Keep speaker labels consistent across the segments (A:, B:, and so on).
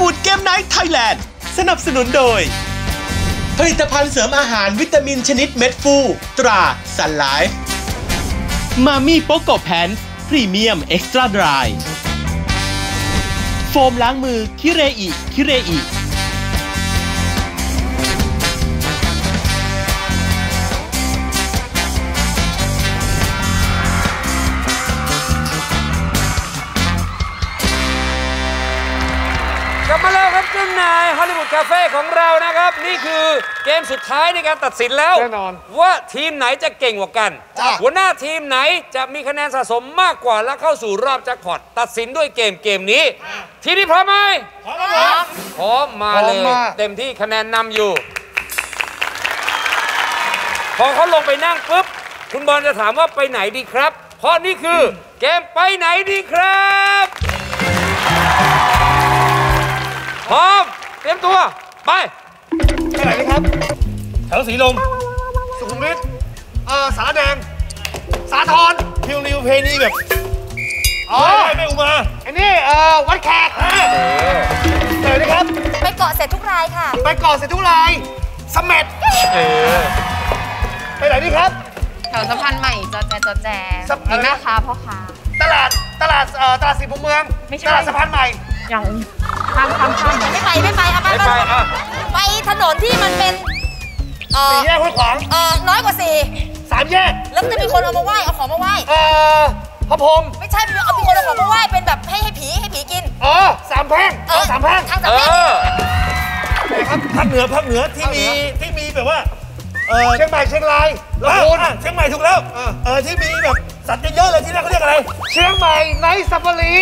A: วูดเกมไนท์ไทยแลนด์สนับสนุนโดยผลิตภัณฑ์เสริมอาหารวิตามินชนิดเม็ดฟูตราซันไลฟ์มามี่โปโกแพนพรีเมียมเอ็กซ์ตร้าดรายโฟมล้างมือคิเรอิ
B: กลับมาแล้วครับกึ่งนายฮอลลีวูดคาเฟ่ของเรานะครับนี่คือเกมสุดท้ายในการตัดสินแล้วแน่นอนว่าทีมไหนจะเก่งกว่ากันหัวหน้าทีมไหนจะมีคะแนนสะสมมากกว่าและเข้าสู่รอบแจ็คพอตตัดสินด้วยเกมนี้ทีนี้พร้อมไหมพร้อมมาเลยเต็มที่คะแนนนำอยู่พอเขาลงไปนั่งปุ๊บคุณบอลจะถามว่าไปไหนดีครับเพราะนี่คือเกมไปไหนดีครับพร้อมเตรียมตัวไป
C: ไหนดีครับแถวสีลมสุขุมวิทสารแดงสาทรพิวริวเพนีแบบไม่อุมาอันนี้วัดแขกไหนดีครับ
D: ไปเกาะเสร็จทุกรายค่ะ
C: ไปเกาะเสร็จทุกรายเสม็ดไปไหนดีครับ
D: แถวสะพานใหม่จอแจมีแม่ค้าพ่อค้า
C: ตลาดสีมุมเมืองตลาดสะพานใหม่
D: อย่างข้ามไม่ไปเอาไปถนนที่มันเป็น
C: สี่แยกห้วยขวาง
D: น้อยกว่า
C: 3 แยก
D: แล้วจะมีคนเอามาไหว้เอาของมาไหว้
C: พระพรหม
D: ไม่ใช่มีคนเอาของมาไหว้เป็นแบบให้ผีกิน
C: 3 แพร่ง3 แพร่ง
D: ทาง3 แพร่ง
C: ครับภาคเหนือที่มีแบบว่าเชียงใหม่เชียงรายลำพูนเชียงใหม่ถูกแล้วที่มีแบบสัตว์เยอะๆเลยที่นั่นเขาเรียกอะไรเชียงใหม่ไนท์ซาฟารี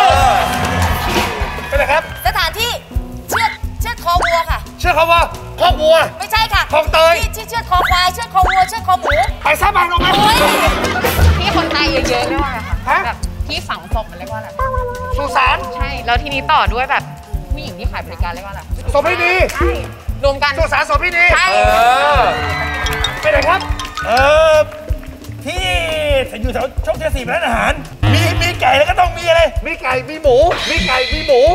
C: เป็นไรครับ
D: สถานที่เชือดคอวัวค่ะ
C: เชือดคอวัวคอกวัว
D: ไม่ใช่ค่ะ
C: คลองเตย
D: ที่เชือดคอควายเชือดคอวัวเชือดคอหมู
C: ไปซะบางลงมา
D: ที่คนตายเยอะๆเรียกว่าอะไรคะแบบที่ฝังศพมันเรียกว่าอะไร
C: สุสาน
D: ใช่แล้วทีนี้ต่อด้วยแบบผู้หญิงที่ขายบริการเรียกว่าอะไร
C: ศพพิธี
D: ใช่รวมกัน
C: สุสานศพพิธี
D: ใช่
C: ไปไหนครับที่อยู่แถวช่องเทีย4ร้านอาหารมีไก่แล้วก็ต้องมีอะไรมีไก่มีหมูไม่ใช่หมู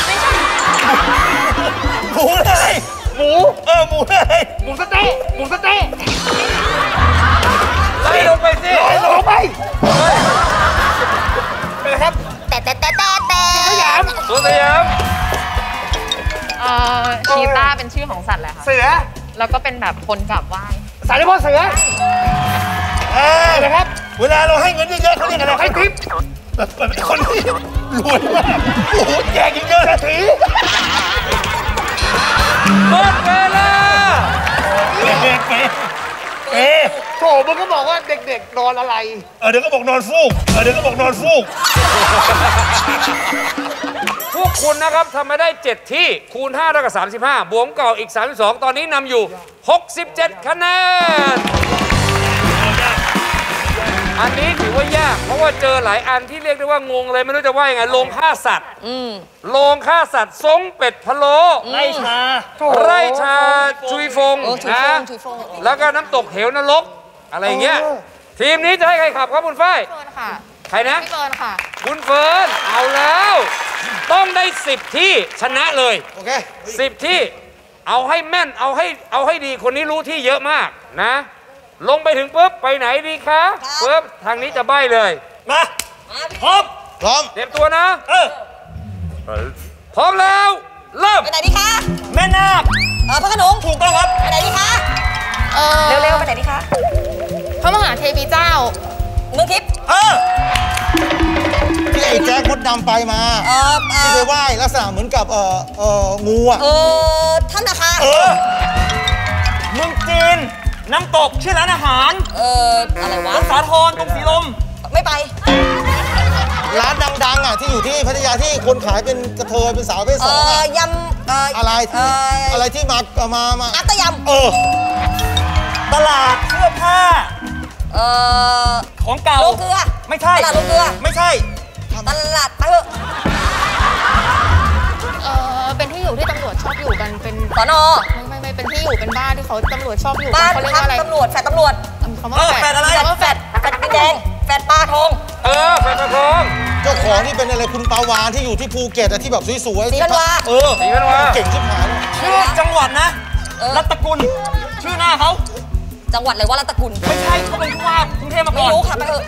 C: อะไรหมูอะไรหมูสเต๊ะ
B: ไล่ลงไปสิ
C: ลงไปเป็นไรครับ
D: แต่
C: สยาม
D: ชีต้าเป็นชื่อของสัตว์แหละค่ะ
C: เสือ
D: แล้วก็เป็นแบบคนกราบไหว้
C: สายพ่อเสือนะครับเวลาเราให้เงินเยอะๆเขาเรียกอะไรให้ทิปแบบคนที่รวยมากโอ้โหแจกเยอะๆที
B: หมดเวลา
C: โถมึงก็บอกว่าเด็กๆนอนอะไรเดี๋ยวก็บอกนอนฟูก
B: พวกคุณนะครับทำมาได้7ที่คูณ5เท่ากับ35บวกเก่าอีก32ตอนนี้นำอยู่67คะแนนอันนี้ถือว่ายากเพราะว่าเจอหลายอันที่เรียกได้ว่างงเลยไม่รู้จะว่ายังไงโรงฆ่าสัตว์ซงเป็ดพะโล้
C: ไร่
B: ชาชุยฟงนะแล้วก็น้ำตกเหวนรกอะไรอย่างเงี้ยทีมนี้จะให้ใครขับครับคุณฝ้ายใครนะ
D: พี่เฟิร์นค่ะ
B: คุณเฟิร์นเอาแล้วต้องได้10ที่ชนะเลย
C: โอเค
B: 10ที่เอาให้แม่นเอาให้ดีคนนี้รู้ที่เยอะมากนะลงไปถึงปุ๊บไปไหนดีคะปุ๊บทางนี้จะใบ้เลย
C: มาพร้อม
B: เตรียมตัวนะพร้อมแล้วเริ่ม
D: ไปไหนดีคะ
C: แม่นาค
D: พระโขนง
C: ถูกต้องครับ
D: ไปไหนดีคะเร็วๆไปไหนดีคะพระมหาเทวีเจ้าเมืองทิพย์
C: ที่ไอ้แจ็คมดดำไปมาที่ไปไหว้ลักษณะเหมือนกับงู
D: ถ้ำนาคา
C: เมืองจีนน้ำตกชื่อร้านอาหาร
D: อะไรวะ
C: สาทรตรงสีลม
D: ไม่ไป
C: ร้านดังๆที่อยู่ที่พัทยาที่คนขายเป็นกระเทยเป็นสาวเพศ2
D: ยำ
C: อะไรที่มา
D: อัตย
C: ำตลาดเสื้อผ้าของเก่า
D: โลเกลือ
C: ไม่ใช่
D: ตลาดโลเกลือ
C: ไม่ใช่
D: ตลาดไปเถอะเป็นที่อยู่ที่ตำรวจชอบอยู่กันเป็น
E: สน.
D: ไม่เป็นที่อยู่เป็นบ้านที่เขาตำรวจชอบอยู่
E: บ้านเขาเรียกว่าอะไรตำรวจแฟดตำรวจ
D: คำว่าแฟดอะไร
E: แฟดดินแดงแฟดปลาทอง
B: แฟดปลาทอง
E: เจ้าของที่เป็นอะไรคุณปาวานที่อยู่ที่ภูเก็ตที่แบบสวยๆ
D: ศรีพันวา
B: ศรีพันวา
E: เก่งชิบหาย
C: ชื่อจังหวัดนะรัตกุลชื่อหน้าเขา
D: จังหวัดอะไรวะรัตกุล
C: ไม่ใช่เขาเป็นผู้ว่ากรุงเทพมาก่อน
D: ไม่รู้ค่ะไปเถอะ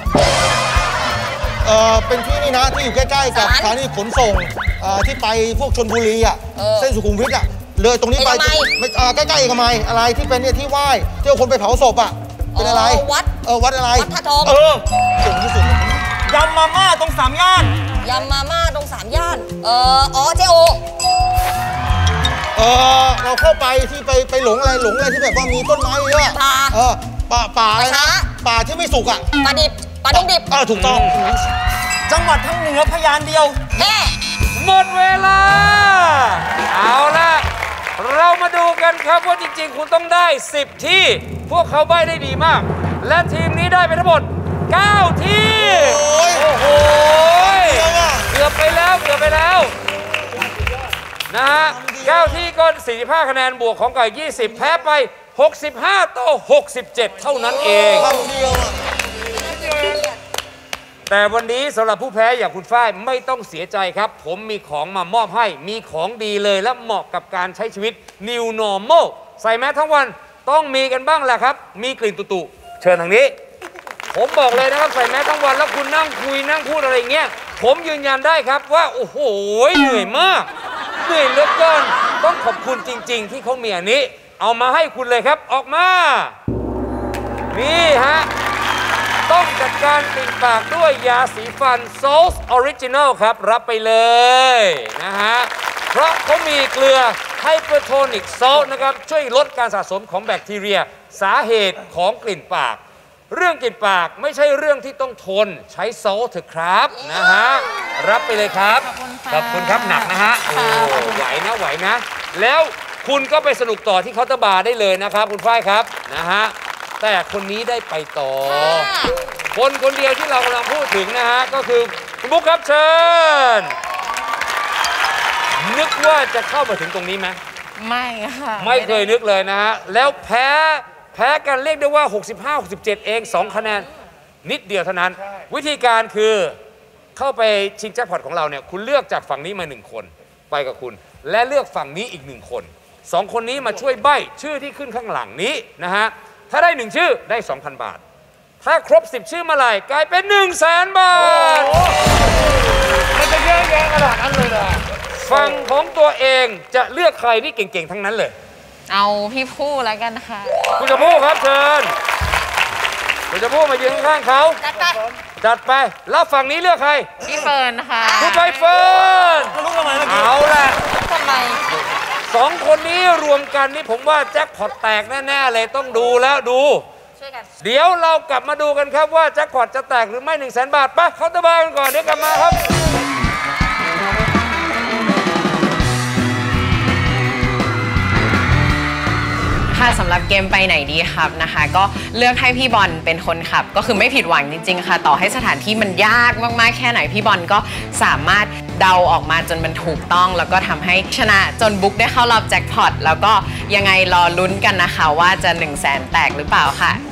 E: เป็นที่นี่นะที่อยู่ใกล้ๆกับสถานีขนส่งที่ไปพวกชลบุรีเส้นสุขุมวิทเลยตรงนี้ไปใกล้ๆเอกมัยอะไรที่เป็นเนี่ยที่ไหว้ที่เอาคนไปเผาศพเป็นอะไรวัดอะไร
D: วัดท่าทอง
E: เก่งที่สุด
C: ยำมาม่าตรง3 ย่าน
D: ยำมาม่าตรง3 ย่านเจโอ
E: เราเข้าไปที่ไปหลงอะไรที่แบบว่ามีต้นไม้เยอะป่าอะไรนะป่าที่ไม่สุก
D: ป่าดิบป่าดงดิบ
E: ถูกต้อง
C: จังหวัดทั้งเหนือพยานเดียว
B: หมดเวลาเอาล่ะเรามาดูกันครับว่าจริงๆคุณต้องได้10ที่พวกเขาใบ้ได้ดีมากและทีมนี้ได้ไปทั้งหมด9ที่โอ้โหเกือบไปแล้วนะฮะ9ที่ก็45คะแนนบวกของไก่20แพ้ไป65ต่อ67เท่านั้นเองแต่วันนี้สำหรับผู้แพ้อย่างคุณฝ้ายไม่ต้องเสียใจครับผมมีของมามอบให้มีของดีเลยและเหมาะกับการใช้ชีวิต New Normal ใส่แมสทั้งวันต้องมีกันบ้างแหละครับมีกลิ่นตุๆเชิญทางนี้ผมบอกเลยนะครับใส่แมสทั้งวันแล้วคุณนั่งคุยนั่งพูดอะไรเงี้ยผมยืนยันได้ครับว่าโอ้โหเหนื่อยมากเหนื่อยเหลือเกินต้องขอบคุณจริงๆที่เขามีอันนี้เอามาให้คุณเลยครับออกมานี่ฮะต้องจัดการกลิ่นปากด้วยยาสีฟัน Souls Original ครับรับไปเลยนะฮะเพราะเขามีเกลือ Hypertonic Salt นะครับช่วยลดการสะสมของแบคทีเรียสาเหตุของกลิ่นปากเรื่องกลิ่นปากไม่ใช่เรื่องที่ต้องทนใช้โซลเถอะครับนะฮะรับไปเลยครับขอบคุณครับหนักนะฮะไหวนะแล้วคุณก็ไปสนุกต่อที่เคาน์เตอร์บาร์ได้เลยนะครับคุณฝ้ายครับนะฮะแต่คนนี้ได้ไปต่อคนเดียวที่เรากำลังพูดถึงนะฮะก็คือคุณบุ๊คครับเชิญนึกว่าจะเข้ามาถึงตรงนี้ไหม
D: ไม่ค่ะ
B: ไม่เคยนึกเลยนะฮะแล้วแพ้กันเรียกได้ว่า65-67เอง2คะแนนนิดเดียวเท่านั้นวิธีการคือเข้าไปชิงแจ็คพอตของเราเนี่ยคุณเลือกจากฝั่งนี้มา1คนไปกับคุณและเลือกฝั่งนี้อีก1คน2คนนี้มาช่วยใบ้ชื่อที่ขึ้นข้างหลังนี้นะฮะถ้าได้1ชื่อได้ 2,000 บาทถ้าครบ10ชื่อเมื่อไหร่กลายเป็น 100,000 บาท
C: มันจะเยอะแยะขนาดนั้นเลยนะ
B: ฝั่งของตัวเองจะเลือกใครที่เก่งๆทั้งนั้นเลย
D: เอาพี่ผู้แล้วกันค่ะ
B: คุณชมพู่ครับเชิญคุณชมพู่มายืนข้างเขาจัดไปแล้วฝั่งนี้เลือกใคร
D: พี่เฟิร์นค่ะ
B: คุณใบเฟิร์นเอาล่ะ
D: ทำไม
B: 2คนนี้รวมกันนี่ผมว่าแจ็คพอตแตกแน่ๆเลยต้องดูแล้วดูเดี๋ยวเรากลับมาดูกันครับว่าแจ็คพอตจะแตกหรือไม่ 100,000 บาทไปเคาน์เตอร์บาร์กันก่อนเดี๋ยวกลับมาครับ
F: สำหรับเกมไปไหนดีครับนะคะก็เลือกให้พี่บอลเป็นคนขับก็คือไม่ผิดหวังจริงๆค่ะต่อให้สถานที่มันยากมากๆแค่ไหนพี่บอลก็สามารถเดาออกมาจนมันถูกต้องแล้วก็ทำให้ชนะจนบุ๊กได้เข้ารอบแจ็คพอตแล้วก็ยังไงรอลุ้นกันนะคะว่าจะ100,000 แตกหรือเปล่าค่ะ